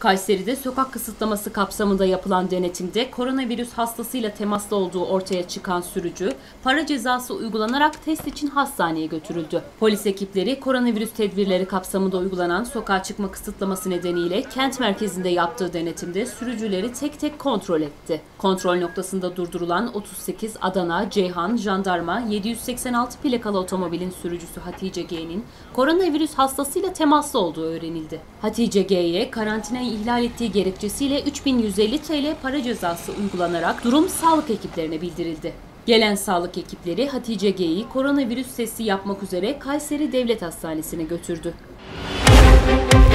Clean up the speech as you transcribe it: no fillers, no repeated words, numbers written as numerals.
Kayseri'de sokak kısıtlaması kapsamında yapılan denetimde koronavirüs hastasıyla temaslı olduğu ortaya çıkan sürücü, para cezası uygulanarak test için hastaneye götürüldü. Polis ekipleri koronavirüs tedbirleri kapsamında uygulanan sokağa çıkma kısıtlaması nedeniyle kent merkezinde yaptığı denetimde sürücüleri tek tek kontrol etti. Kontrol noktasında durdurulan 38 Adana, Ceyhan, Jandarma 786 plakalı otomobilin sürücüsü Hatice G'nin koronavirüs hastasıyla temaslı olduğu öğrenildi. Hatice G'ye karantinayı ihlal ettiği gerekçesiyle 3150 TL para cezası uygulanarak durum sağlık ekiplerine bildirildi. Gelen sağlık ekipleri Hatice G'yi koronavirüs testi yapmak üzere Kayseri Devlet Hastanesi'ne götürdü.